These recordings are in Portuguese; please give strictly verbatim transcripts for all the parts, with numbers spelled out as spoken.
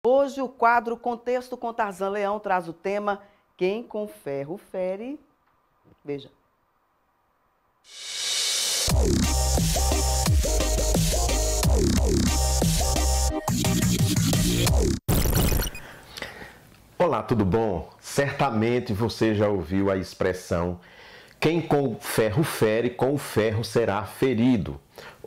Hoje o quadro Contexto com Tarzan Leão traz o tema Quem com ferro fere. Veja. Olá, tudo bom? Certamente você já ouviu a expressão quem com ferro fere, com o ferro será ferido.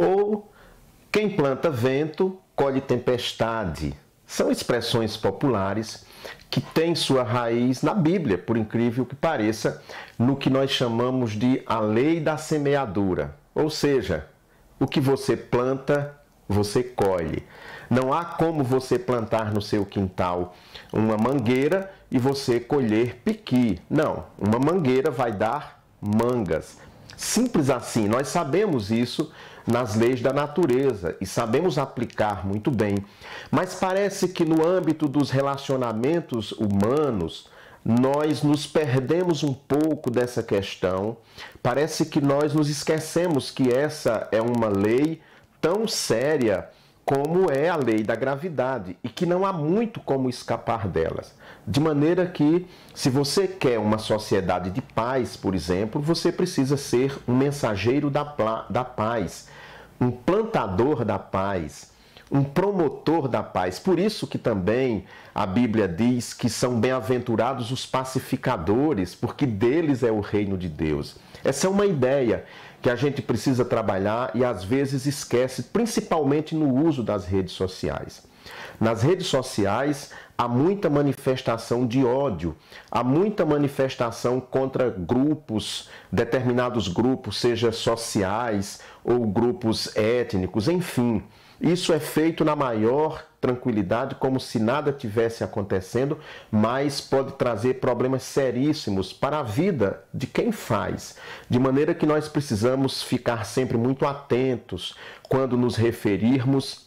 Ou quem planta vento, colhe tempestade. São expressões populares que têm sua raiz na Bíblia, por incrível que pareça, no que nós chamamos de a lei da semeadura. Ou seja, o que você planta, você colhe. Não há como você plantar no seu quintal uma mangueira e você colher piqui. Não, uma mangueira vai dar mangas. Simples assim, nós sabemos isso nas leis da natureza e sabemos aplicar muito bem. Mas parece que no âmbito dos relacionamentos humanos, nós nos perdemos um pouco dessa questão. Parece que nós nos esquecemos que essa é uma lei tão séria como é a lei da gravidade e que não há muito como escapar delas. De maneira que, se você quer uma sociedade de paz, por exemplo, você precisa ser um mensageiro da, da paz, um plantador da paz, um promotor da paz. Por isso que também a Bíblia diz que são bem-aventurados os pacificadores, porque deles é o reino de Deus. Essa é uma ideia que a gente precisa trabalhar e às vezes esquece, principalmente no uso das redes sociais. Nas redes sociais há muita manifestação de ódio, há muita manifestação contra grupos, determinados grupos, seja sociais ou grupos étnicos, enfim. Isso é feito na maior tranquilidade, como se nada tivesse acontecendo, mas pode trazer problemas seríssimos para a vida de quem faz. De maneira que nós precisamos ficar sempre muito atentos quando nos referirmos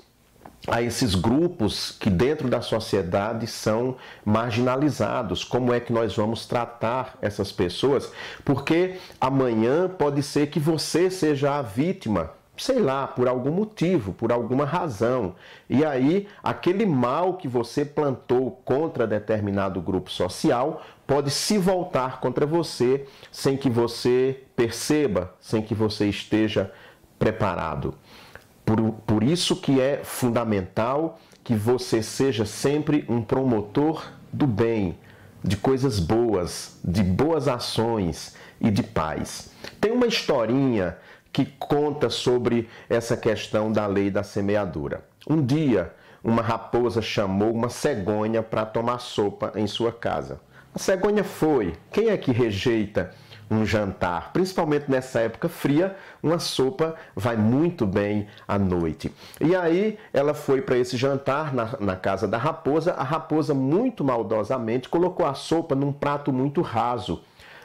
a esses grupos que dentro da sociedade são marginalizados. Como é que nós vamos tratar essas pessoas? Porque amanhã pode ser que você seja a vítima, sei lá, por algum motivo, por alguma razão. E aí, aquele mal que você plantou contra determinado grupo social pode se voltar contra você sem que você perceba, sem que você esteja preparado. Por, por isso que é fundamental que você seja sempre um promotor do bem, de coisas boas, de boas ações e de paz. Tem uma historinha que conta sobre essa questão da lei da semeadura. Um dia, uma raposa chamou uma cegonha para tomar sopa em sua casa. A cegonha foi. Quem é que rejeita um jantar? Principalmente nessa época fria, uma sopa vai muito bem à noite. E aí ela foi para esse jantar na, na casa da raposa. A raposa, muito maldosamente, colocou a sopa num prato muito raso.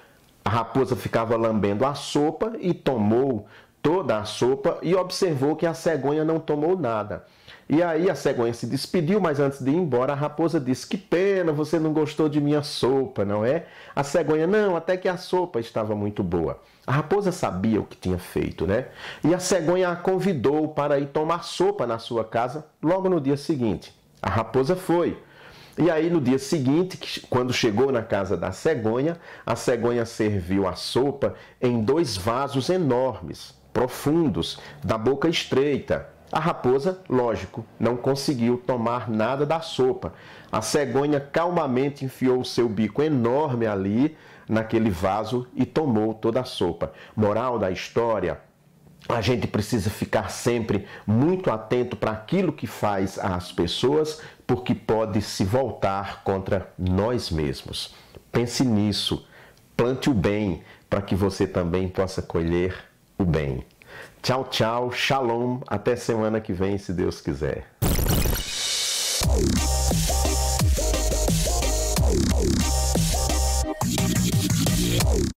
A raposa ficava lambendo a sopa e tomou toda a sopa e observou que a cegonha não tomou nada. E aí a cegonha se despediu, mas antes de ir embora, a raposa disse: que pena, você não gostou de minha sopa, não é? A cegonha: não, até que a sopa estava muito boa. A raposa sabia o que tinha feito, né? E a cegonha a convidou para ir tomar sopa na sua casa logo no dia seguinte. A raposa foi. E aí, no dia seguinte, quando chegou na casa da cegonha, a cegonha serviu a sopa em dois vasos enormes, profundos, da boca estreita. A raposa, lógico, não conseguiu tomar nada da sopa. A cegonha calmamente enfiou o seu bico enorme ali, naquele vaso, e tomou toda a sopa. Moral da história: a gente precisa ficar sempre muito atento para aquilo que faz às pessoas, porque pode se voltar contra nós mesmos. Pense nisso, plante o bem para que você também possa colher o bem. Tchau, tchau, shalom, até semana que vem, se Deus quiser.